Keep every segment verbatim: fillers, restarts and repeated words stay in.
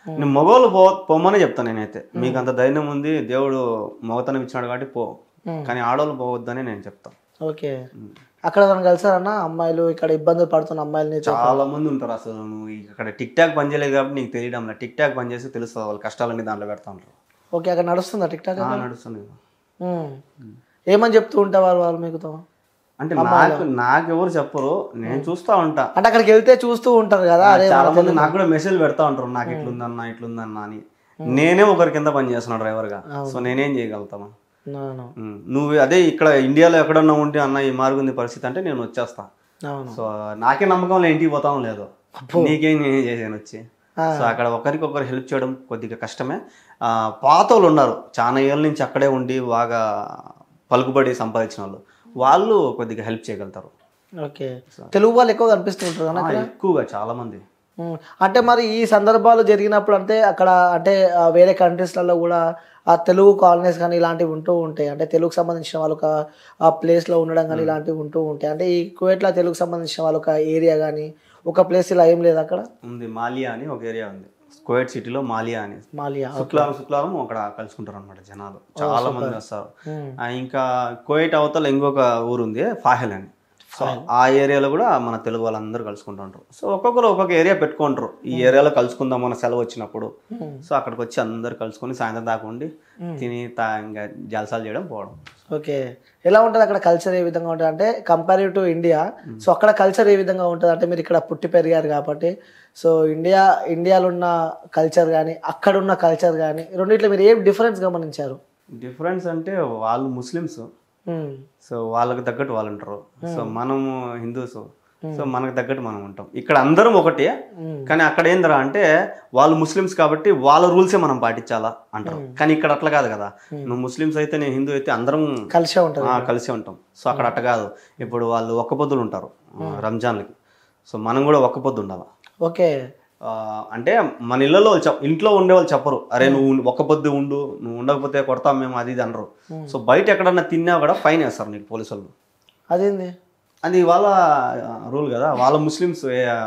నేను మగవాళ్ళు పో పొమ్మనే చెప్తాను నేనైతే. మీకు అంత ధైర్యం ఉంది, దేవుడు మగతనం ఇచ్చినాడు కాబట్టి పో, కానీ ఆడవాళ్ళు పోవద్దని నేను చెప్తాను. ఓకే, అక్కడ మనం కలిసారన్న అమ్మాయిలు ఇక్కడ ఇబ్బందులు పడుతున్న అమ్మాయిలని చాలా మంది ఉంటారు. అసలు నువ్వు ఇక్కడ టిక్ టాక్ పని చేయలేదు కాబట్టి నీకు తెలియడం లేదు. టిక్ టాక్ పని చేసి తెలుస్తుంది వాళ్ళ కష్టాలన్నీ దాంట్లో పెడతా ఉంటారు. ఓకే, అక్కడ నడుస్తుందా టిక్ టాక్? నడుస్తుంది. ఏమని చెప్తూ ఉంటారు వాళ్ళు మీకుతో? అంటే నాకు నాకెవరు చెప్పరు, నేను చూస్తూ ఉంటా. అంటే అక్కడికి వెళ్తే చూస్తూ ఉంటారు కదా, చాలా మంది నాకు కూడా మెసేజ్ పెడతా ఉంటారు, నాకు ఇట్లుందన్నా ఇట్లుందన్నా అని. నేనే ఒకరి కింద పని చేస్తున్నా డ్రైవర్గా, సో నేనేం చేయగలుగుతాను? నువ్వు అదే ఇక్కడ ఇండియాలో ఎక్కడన్నా ఉంటే అన్న ఈ మారుగుంది పరిస్థితి అంటే నేను వచ్చేస్తా. సో నాకే నమ్మకం ఇంటికి పోతాం లేదు, నీకేం నేనేం చేసాను వచ్చి. సో అక్కడ ఒకరికొకరు హెల్ప్ చేయడం కొద్దిగా కష్టమే. పాత వాళ్ళు ఉన్నారు చాలా ఏళ్ళ నుంచి అక్కడే ఉండి బాగా పలుకుబడి సంపాదించిన వాళ్ళు, వాళ్ళు కొద్దిగా హెల్ప్ చేయగలుగుతారు. ఓకే, తెలుగు వాళ్ళు ఎక్కువ కనిపిస్తూ ఉంటారు ఎక్కువగా చాలా మంది. అంటే మరి ఈ సందర్భాలు జరిగినప్పుడు అంటే అక్కడ అంటే వేరే కంట్రీస్లలో కూడా ఆ తెలుగు కాలనీస్ కానీ ఇలాంటివి ఉంటూ ఉంటాయి, అంటే తెలుగుకు సంబంధించిన వాళ్ళు ఒక ఆ ప్లేస్లో ఉండడం కానీ ఇలాంటివి ఉంటూ ఉంటాయి. అంటే ఈ కువైట్లో తెలుగుకు సంబంధించిన వాళ్ళు ఒక ఏరియా కానీ ఒక ప్లేస్ ఇలా ఏం లేదు అక్కడ? ఉంది, మాలియా అని ఒక ఏరియా ఉంది కువైట్ సిటీలో, మాలియా అని. మాలియా శుక్రవారం శుక్రవారం అక్కడ కలుసుకుంటారు అనమాట జనాలు, చాలా మంది వస్తారు. ఇంకా కువైట్ అవతల ఇంకొక ఊరు ఉంది ఫాహెల్ అని, సో ఆ ఏరియాలో కూడా మన తెలుగు వాళ్ళందరూ కలుసుకుంటుంటారు. సో ఒక్కొక్కరు ఒక్కొక్క ఏరియా పెట్టుకుంటారు, ఈ ఏరియాలో కలుసుకుందాం మన సెలవు వచ్చినప్పుడు. సో అక్కడికి వచ్చి అందరు కలుసుకొని సాయంత్రం దాకా ఉండి తిని తా ఇంకా జలసాలు చేయడం పోవడం. ఓకే, ఎలా ఉంటుంది అక్కడ కల్చర్ ఏ విధంగా ఉంటుంది అంటే కంపేర్ టు ఇండియా? సో అక్కడ కల్చర్ ఏ విధంగా ఉంటుంది అంటే మీరు ఇక్కడ పుట్టి పెరిగారు కాబట్టి, సో ఇండియా ఇండియాలో ఉన్న కల్చర్ కానీ అక్కడ ఉన్న కల్చర్ కానీ రెండిట్లో మీరు ఏం డిఫరెన్స్ గమనించారు? డిఫరెన్స్ అంటే వాళ్ళు ముస్లిమ్స్, సో వాళ్ళకి తగ్గట్టు వాళ్ళు ఉంటారు. సో మనము హిందూస్, సో మనకు తగ్గట్టు మనం ఉంటాం. ఇక్కడ అందరం ఒకటే, కానీ అక్కడ ఏందిరా అంటే వాళ్ళు ముస్లిమ్స్ కాబట్టి వాళ్ళ రూల్సే మనం పాటించాలా అంటారు. కానీ ఇక్కడ అట్లా కాదు కదా, నువ్వు ముస్లిమ్స్ అయితే నేను హిందూ అయితే అందరం కలిసే ఉంటాం కలిసే ఉంటాం. సో అక్కడ అట్ట కాదు. ఇప్పుడు వాళ్ళు ఒక్క పొద్దులు ఉంటారు రంజాన్లకి, సో మనం కూడా ఒక్క పొద్దు ఉండాలి. ఓకే, అంటే మన ఇళ్లలో ఇంట్లో ఉండే వాళ్ళు చెప్పరు, అరే నువ్వు ఒక్క పొద్దు ఉండు, నువ్వు ఉండకపోతే కొడతాం మేము అది ఇది అనరు. సో బయట ఎక్కడన్నా తిన్నా కూడా ఫైన్ వేస్తారు నీకు పోలీసు వాళ్ళు. అదేంది? అది వాళ్ళ రూల్ కదా, వాళ్ళ ముస్లిమ్స్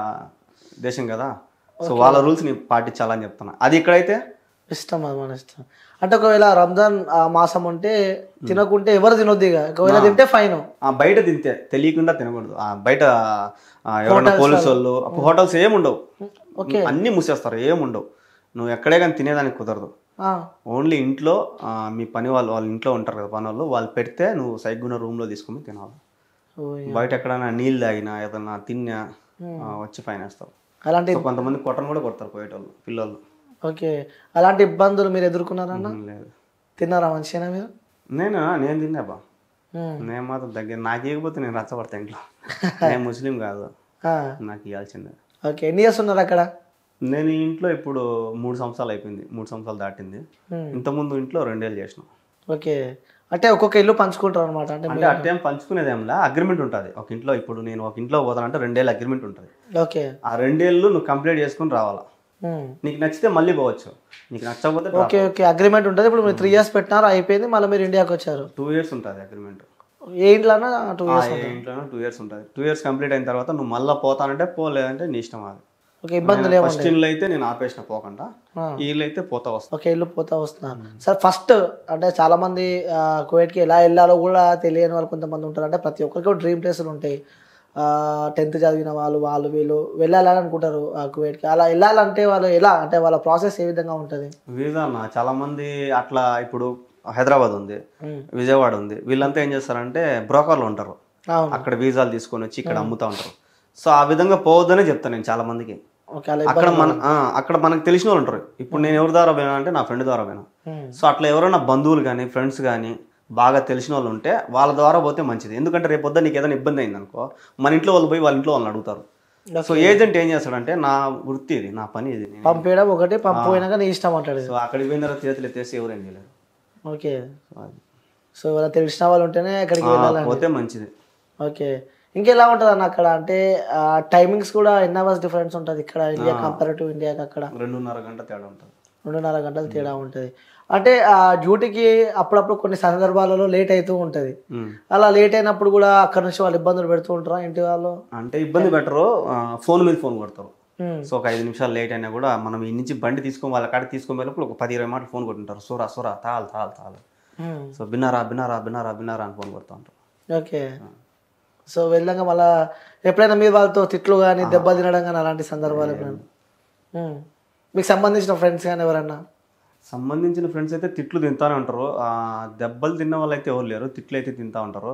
దేశం కదా, సో వాళ్ళ రూల్స్ ని పాటించాలని చెప్తున్నా. అది ఇక్కడైతే ఇష్టం, అది మన ఇష్టం. అంటే ఒకవేళ రంజాన్ మాసం ఉంటే తినకుంటే ఎవరు తినొద్దు, ఇక ఒకవేళ తింటే ఫైన్. బయట తింటే తెలియకుండా తినకూడదు. బయట ఎవరైనా పోలీసు వాళ్ళు హోటల్స్ ఏముండవు, అన్ని మూసేస్తారు, ఏముండవు. నువ్వు ఎక్కడే కానీ తినేదానికి కుదరదు. ఓన్లీ ఇంట్లో మీ పని వాళ్ళు వాళ్ళ ఇంట్లో ఉంటారు కదా పని వాళ్ళు, వాళ్ళు పెడితే నువ్వు సైగ్గున్న రూమ్ లో తీసుకుని తినాలి. బయట ఎక్కడైనా నీళ్ళు తాగినా ఏదన్నా తిన్నా వచ్చి ఫైన్ వేస్తారు. అలాంటి కొంతమంది కొట్టను కూడా కొడతారు పోయేటోళ్ళు పిల్లలు. ఓకే, అలాంటి ఇబ్బందులు మీరు ఎదుర్కొన్నారన్న? లేదు. తిన్నారా మంచిగా మీరు? నేను నేను తిన్నాబా, నేను మాత్రం దగ్గర నాకు ఇవ్వకపోతే నేను రచ్చబడతా ఇంట్లో. నేను ముస్లిం కాదు, నాకు ఇవ్వాల్సిందే. ఓకే, ఎన్ని ఇయర్స్ ఉన్నారు అక్కడ? నేను ఇంట్లో ఇప్పుడు మూడు సంవత్సరాలు అయిపోయింది, మూడు సంవత్సరాలు దాటింది. ఇంతకుముందు ఇంట్లో రెండేళ్ళు చేసిన. ఓకే, అంటే ఒక్కొక్క ఇల్లు పంచుకుంటారు అనమాట? అంటే అంటే అట్టేం పంచుకునేదేంలా అగ్రిమెంట్ ఉంటుంది ఒక ఇంట్లో. ఇప్పుడు నేను ఒక ఇంట్లో పోతానంటే రెండేళ్ళు అగ్రిమెంట్ ఉంటుంది. ఓకే, ఆ రెండేళ్ళు నువ్వు కంప్లీట్ చేసుకుని రావాలా. నీకు నచ్చితే మళ్ళీ పోవచ్చు, నీకు నచ్చకపోతే. ఓకే ఓకే, అగ్రిమెంట్ ఉంటుంది. ఇప్పుడు మీరు త్రీ ఇయర్స్ పెట్టినారు, అయిపోయింది, మళ్ళీ మీరు ఇండియాకి వచ్చారు. టూ ఇయర్స్ ఉంటుంది అగ్రిమెంట్. ఏ ఇంట్లోనా? టూ ఇయర్స్ ఇంట్లోనే టూ ఇయర్స్ ఉంటుంది. టూ ఇయర్స్ కంప్లీట్ అయిన తర్వాత నువ్వు మళ్ళీ పోతానంటే పోలేదంటే నీ ఇష్టం. అది ఓకే, ఇబ్బంది లేదు. ఫస్ట్ ఇల్లు అయితే నేను ఆపేసిన పోకుండా, ఈ ఇల్లు అయితే పోతా వస్తా. ఓకే, ఇల్లు పోతా వస్తున్నారు. సార్ ఫస్ట్ అంటే చాలా మంది కువైట్కి ఎలా వెళ్ళాలో కూడా తెలియని వాళ్ళు కొంతమంది ఉంటారు. అంటే ప్రతి ఒక్కరికి డ్రీమ్ ప్లేసులు ఉంటాయి. టెన్త్ చదివిన వాళ్ళు వాళ్ళు వీళ్ళు వెళ్ళాలని అనుకుంటారు కువైట్కి. అలా వెళ్ళాలంటే వాళ్ళు ఎలా, అంటే వాళ్ళ ప్రాసెస్ ఏ విధంగా ఉంటుంది? వీసా అన్న చాలా మంది అట్లా, ఇప్పుడు హైదరాబాద్ ఉంది, విజయవాడ ఉంది, వీళ్ళంతా ఏం చేస్తారంటే బ్రోకర్లు ఉంటారు, అక్కడ వీసాలు తీసుకొని వచ్చి ఇక్కడ అమ్ముతా ఉంటారు. సో ఆ విధంగా పోవద్దనే చెప్తాను నేను చాలా మందికి. అక్కడ మన అక్కడ మనకు తెలిసిన వాళ్ళు ఉంటారు. ఇప్పుడు నేను ఎవరి ద్వారా పోయినా అంటే నా ఫ్రెండ్ ద్వారా పోయినా. సో అట్లా ఎవరైనా బంధువులు కానీ ఫ్రెండ్స్ కానీ బాగా తెలిసిన వాళ్ళు ఉంటే వాళ్ళ ద్వారా పోతే మంచిది. ఎందుకంటే రేపు పొద్దున్న నీకు ఏదైనా ఇబ్బంది అయింది అనుకో, మన ఇంట్లో వాళ్ళు పోయి వాళ్ళ ఇంట్లో వాళ్ళని అడుగుతారు. సో ఏజెంట్ ఏం చేస్తాడంటే, నా వృత్తి ఇది, నా పని ఇది, పంపేయడం ఒకటి, పంపిపోయినాక నీ ఇష్టం అంటాడు. సో అక్కడికి పోయిన తర్వాత చేతులు ఎత్తేసి ఎవరేం చేయలేరు. ఓకే, సో వాళ్ళ తెలిసిన వాళ్ళు ఉంటేనే అక్కడికి వెళ్ళాలి, పోతే మంచిది. ఓకే, ఇంకెలా ఉంటుంది అన్న అక్కడ? అంటే టైమింగ్స్ కూడా ఎన్ని అవర్స్ డిఫరెన్స్ ఉంటుంది ఇక్కడ ఇండియా కంపేర్ టు ఇండియాకి? అక్కడ రెండున్నర గంట తేడా ఉంటుంది. రెండున్నర గంటలు తేడా ఉంటుంది. అంటే ఆ డ్యూటీకి అప్పుడప్పుడు కొన్ని సందర్భాలలో లేట్ అవుతూ ఉంటుంది. అలా లేట్ అయినప్పుడు కూడా అక్కడ నుంచి వాళ్ళు ఇబ్బందులు పెడుతూ ఉంటారా ఇంటి వాళ్ళు? అంటే ఇబ్బంది పెట్టరు, ఫోన్ మీద ఫోన్ కొడతారు. సో ఒక ఐదు నిమిషాలు లేట్ అయినా కూడా మనం ఈ నుంచి బండి తీసుకొని వాళ్ళ కాడికి తీసుకొని వెళ్ళినప్పుడు ఒక పది ఇరవై మాటలు ఫోన్ కొట్టుంటారు, సూరా సూరా తాల్ తాల్ తాల్. సో బిన్నారా బిన్నారా బిన్నారా బిన్నారా అని ఫోన్ కొడుతూ ఉంటారు. ఓకే. సో వెళ్ళాక మళ్ళీ ఎప్పుడైనా మీరు వాళ్ళతో తిట్లు కానీ దెబ్బ తినడం కానీ అలాంటి సందర్భాలు ఎప్పుడైనా మీకు సంబంధించిన ఫ్రెండ్స్ కానీ ఎవరన్నా? సంబంధించిన ఫ్రెండ్స్ అయితే తిట్లు తింటానే ఉంటారు. దెబ్బలు తిన్న వాళ్ళు అయితే ఎవరు లేరు, తిట్లు అయితే తింటా ఉంటారు.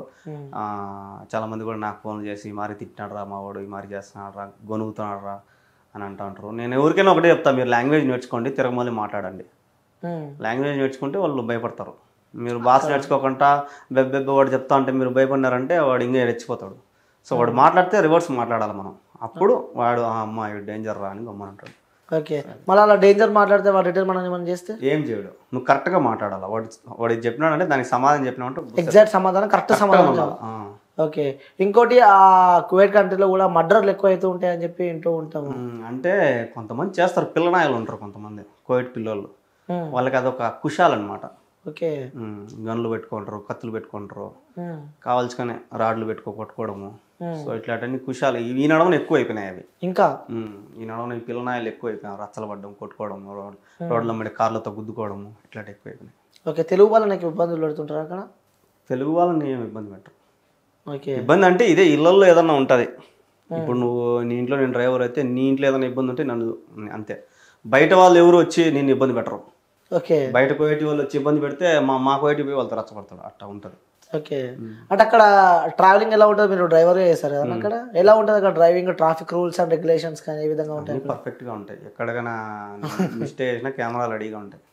చాలా మంది కూడా నాకు ఫోన్ చేసి ఈ మారి తిట్టినాడు రా మా వాడు, ఈ మారి చేస్తున్నాడు రా, గొనుగుతున్నాడు రా అని అంటూ ఉంటారు. నేను ఎవరికైనా ఒకటే చెప్తా, మీరు లాంగ్వేజ్ నేర్చుకోండి, తిరగమల్లి మాట్లాడండి. లాంగ్వేజ్ నేర్చుకుంటే వాళ్ళు భయపడతారు. మీరు భాష నేర్చుకోకుండా బెబ్బెబ్బ వాడు చెప్తా ఉంటే మీరు భయపడినారంటే వాడు ఇంకా రెచ్చిపోతాడు. సో వాడు మాట్లాడితే రివర్స్ మాట్లాడాలి మనం, అప్పుడు వాడు అమ్మ డేంజర్ రా అని గమ్మనంటాడు. ఓకే. మళ్ళీ అలా డేంజర్ మాట్లాడితే వాడు రిటర్న్ మనం ఏమైనా చేస్తే ఏం చేయడు, నువ్వు కరెక్ట్గా మాట్లాడాలి. వాడు వాడు చెప్పినాడంటే దానికి సమాధానం చెప్పినామంటే ఎగ్జాక్ట్ సమాధానం కరెక్ట్ సమాధానం. ఓకే. ఇంకోటి ఆ కువైట్ కంట్రీలో కూడా మర్డర్లు ఎక్కువ అవుతూ ఉంటాయి అని చెప్పి వింటూ ఉంటాము. అంటే కొంతమంది చేస్తారు, పిల్లనాయలు ఉంటారు కొంతమంది కువైట్ పిల్లలు, వాళ్ళకి అదొక కుషాలన్నమాట. ఓకే. గన్లు పెట్టుకుంటారు, కత్తులు పెట్టుకుంటారు, కావాల్సుకొని రాడ్లు పెట్టుకో కొట్టుకోవడము. సో ఇట్లాంటి కుషాలు ఈ నడవని ఎక్కువ అయిపోయినాయి అవి. ఇంకా ఈ నడవని పిల్లనాయలు ఎక్కువ అయిపోయినాయి, రచ్చలు పడ్డం, కొట్టుకోవడం, రోడ్ల మీద కార్లతో గుద్దుకోవడము, ఇట్లాంటి ఎక్కువ అయిపోయినాయి. ఓకే. తెలుగు వాళ్ళని ఇబ్బందులు పెడుతుంటారు అక్కడ? తెలుగు వాళ్ళని ఏమి ఇబ్బంది పెట్టరు. ఓకే. ఇబ్బంది అంటే ఇదే ఇళ్లలో ఏదన్నా ఉంటుంది. ఇప్పుడు నువ్వు నీ ఇంట్లో నేను డ్రైవర్ అయితే నీ ఇంట్లో ఏదైనా ఇబ్బంది ఉంటే నన్ను అంతే. బయట వాళ్ళు ఎవరు వచ్చి నేను ఇబ్బంది పెట్టరు. ఓకే. బయట కోయటి వాళ్ళు వచ్చి ఇబ్బంది పెడితే మా మా కోయటి పోయి వాళ్ళతో రచ్చపడతాడు, అట్లా ఉంటుంది. ఓకే. అంటే అక్కడ ట్రావెలింగ్ ఎలా ఉంటుంది? మీరు డ్రైవర్గా చేస్తారు కదా, అక్కడ ఎలా ఉంటుంది అక్కడ driving? Traffic rules and regulations కానీ ఏ విధంగా ఉంటాయి? పర్ఫెక్ట్గా ఉంటాయి. ఎక్కడికైనా మిస్టేక్ చేసినా కెమెరాలు రెడీగా ఉంటాయి.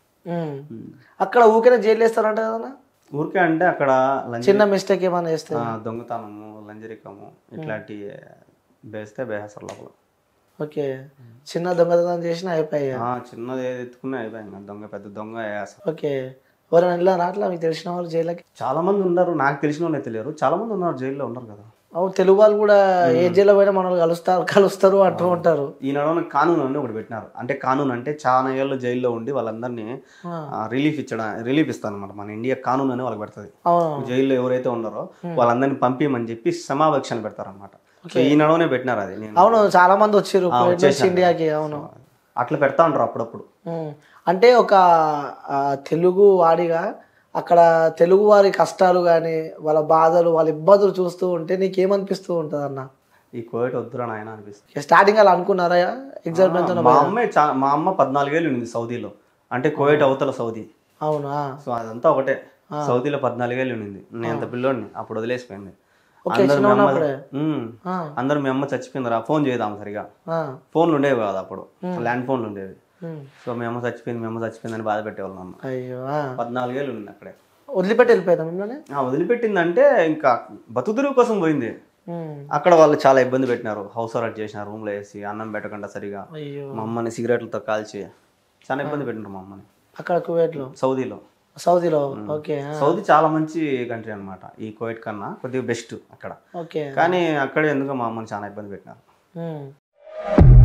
అక్కడ ఊరికే జైలు వేస్తారంట కదా? ఊరికే అంటే అక్కడ చిన్న మిస్టేక్ ఏమైనా చేస్తే దొంగతనము, లంజరికము ఇట్లాంటి వేస్తే బేహసర్ లోపల. ఓకే. చిన్న దొంగతనం చేసినా అయిపోయాయి, చిన్నది ఏది ఎత్తుకున్నా అయిపోయాయి. దొంగ పెద్ద దొంగ. ఓకే. ఎవరైనా వెళ్ళారా అట్లా మీకు తెలిసిన వాళ్ళు జైలుకి? చాలా మంది ఉన్నారు, నాకు తెలిసిన వాళ్ళు తెలియరు, చాలా మంది ఉన్నారు జైల్లో ఉన్నారు కదా. అవును, తెలుగు వాళ్ళు కూడా ఏ జైల్లో పోయినా మనల్ని కలుస్తారు కలుస్తారు అంటూ ఉంటారు. ఈ నడవని కానూన్ అని ఒకటి పెట్టినారు. అంటే కానూన్ అంటే చాలా ఏళ్ళు జైల్లో ఉండి వాళ్ళందరినీ రిలీఫ్ ఇచ్చడం, రిలీఫ్ ఇస్తాను అనమాట. మన ఇండియా కానూన్ అని వాళ్ళకి పెడుతుంది. జైల్లో ఎవరైతే ఉన్నారో వాళ్ళందరినీ పంపిమని చెప్పి సమావేశాలు పెడతారు అనమాట. ఈ నడవనే పెట్టినారు అది. అవును, చాలా మంది వచ్చారు ఇండియాకి. అవును, అట్లా పెడతా ఉంటారు అప్పుడప్పుడు. అంటే ఒక తెలుగు వాడిగా అక్కడ తెలుగు వారి కష్టాలు కానీ వాళ్ళ బాధలు వాళ్ళ ఇబ్బందులు చూస్తూ ఉంటే నీకేమనిపిస్తూ ఉంటుంది అన్న? ఈ కోవిడ్ వద్దురా నాయన అనిపిస్తుంది. స్టార్టింగ్ అలా అనుకున్నారా? ఎగ్జాక్ట్ మా అమ్మ మా అమ్మ పద్నాలుగేళ్ళు ఉంది సౌదీలో, అంటే కోవిడ్ అవతల సౌదీ. అవునా? సో అదంతా ఒకటే. సౌదీలో పద్నాలుగేళ్ళు ఉండింది. నేను అంత పిల్లోడిని, అప్పుడు వదిలేసిపోయింది. అందరు మీ అమ్మ చచ్చిపోయిందిరా, ఫోన్ చేయదాం సరిగా. ఫోన్లు ఉండేవి కాదు అప్పుడు, ల్యాండ్ ఫోన్లు ఉండేవి. సో మీ అమ్మ చచ్చిపోయింది, మీ అమ్మ చచ్చిపోయింది అని బాధ పెట్టేవాళ్ళు అమ్మ. అయ్యో, పద్నాలుగేళ్ళు ఉంది అక్కడే. వదిలిపెట్టి వెళ్ళిపోయిందా? వదిలిపెట్టిందంటే ఇంకా బతుకుదురు కోసం పోయింది. అక్కడ వాళ్ళు చాలా ఇబ్బంది పెట్టినారు, హౌస్ అరెస్ట్ చేసినారు, రూమ్ లో వేసి అన్నం పెట్టకుండా సరిగా. మా అమ్మని సిగరెట్లతో కాల్చి చాలా ఇబ్బంది పెట్టినారు మా అమ్మని అక్కడ కువైట్ లో. సౌదీలో. సౌదీలో ఓకే. సౌదీ చాలా మంచి కంట్రీ అనమాట, ఈ కువైట్ కన్నా కొద్దిగా బెస్ట్ అక్కడ. కానీ అక్కడే ఎందుకు మా అమ్మని చాలా ఇబ్బంది పెట్టినారు.